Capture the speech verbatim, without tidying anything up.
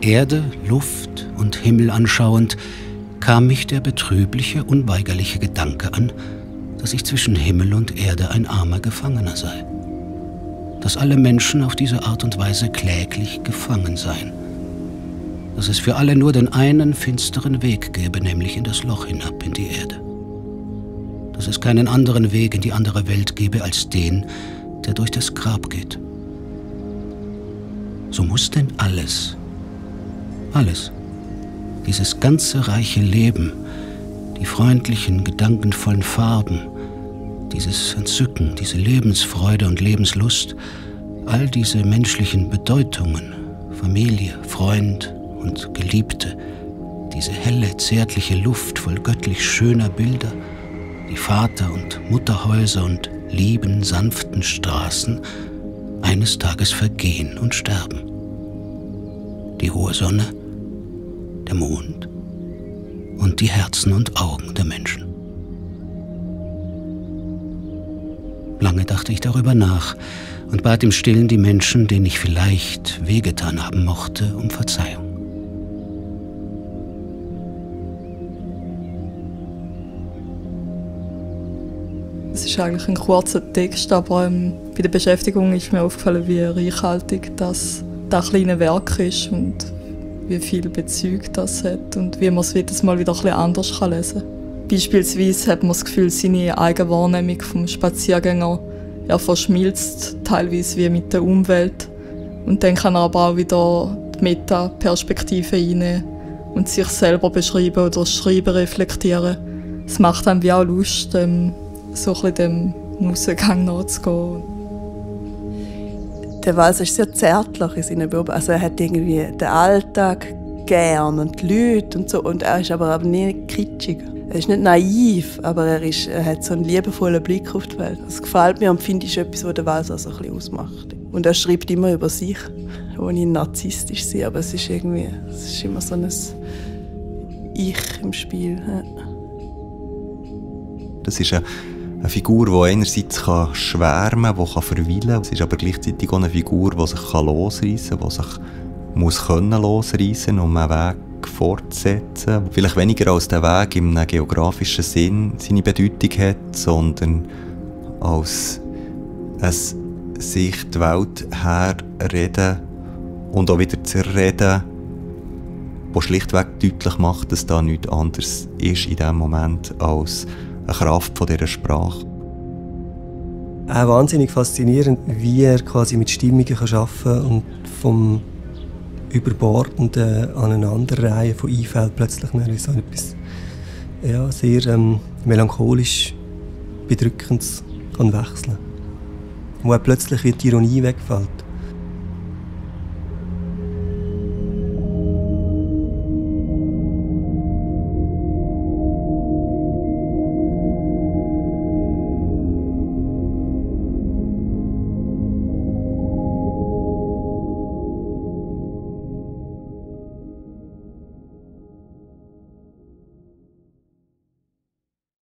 Erde, Luft und Himmel anschauend, kam mich der betrübliche, unweigerliche Gedanke an, dass ich zwischen Himmel und Erde ein armer Gefangener sei. Dass alle Menschen auf diese Art und Weise kläglich gefangen seien. Dass es für alle nur den einen finsteren Weg gäbe, nämlich in das Loch hinab in die Erde. Dass es keinen anderen Weg in die andere Welt gäbe als den, der durch das Grab geht. So muss denn alles, alles, dieses ganze reiche Leben, die freundlichen, gedankenvollen Farben, dieses Entzücken, diese Lebensfreude und Lebenslust, all diese menschlichen Bedeutungen, Familie, Freund und Geliebte, diese helle, zärtliche Luft voll göttlich schöner Bilder, die Vater- und Mutterhäuser und lieben, sanften Straßen, eines Tages vergehen und sterben. Die hohe Sonne, der Mond und die Herzen und Augen der Menschen. Lange dachte ich darüber nach und bat im Stillen die Menschen, denen ich vielleicht wehgetan haben mochte, um Verzeihung. Es ist eigentlich ein kurzer Text, aber ähm, bei der Beschäftigung ist mir aufgefallen, wie reichhaltig das, das kleine Werk ist und wie viele Bezüge das hat und wie man es jedes Mal wieder ein bisschen anders lesen kann. Beispielsweise hat man das Gefühl, seine eigene Wahrnehmung vom Spaziergänger er verschmilzt teilweise wie mit der Umwelt. Und dann kann er aber auch wieder die Metaperspektive einnehmen und sich selber beschreiben oder das Schreiben reflektieren. Es macht einem wie auch Lust, ähm, so ein bisschen dem Musengang nachzugehen. Der Walser ist sehr zärtlich in seinen Beobachtungen. Also er hat irgendwie den Alltag gern und die Leute und so. Und er ist aber, aber nicht kitschig. Er ist nicht naiv, aber er, ist, er hat so einen liebevollen Blick auf die Welt. Das gefällt mir und finde ich etwas, was der Walser so ein bisschen ausmacht. Und er schreibt immer über sich, ohne ihn narzisstisch zu sein. Aber es ist irgendwie, es ist immer so ein Ich im Spiel. Ja. Das ist eine, eine Figur, die einerseits kann schwärmen kann, die kann verweilen kann. Es ist aber gleichzeitig auch eine Figur, die sich losreissen kann, die sich muss können losreissen, um einen Weg fortzusetzen. Vielleicht weniger als der Weg im geografischen Sinn seine Bedeutung hat, sondern als ein sich die Welt herreden und auch wieder zerreden, wo schlichtweg deutlich macht, dass da nichts anderes ist in diesem Moment als eine Kraft von dieser Sprache. Auch wahnsinnig faszinierend, wie er quasi mit Stimmungen arbeiten kann und vom überbordenden Aneinanderreihen von Einfällen plötzlich so etwas ja, sehr ähm, melancholisch Bedrückendes kann wechseln. Wo plötzlich die Ironie wegfällt.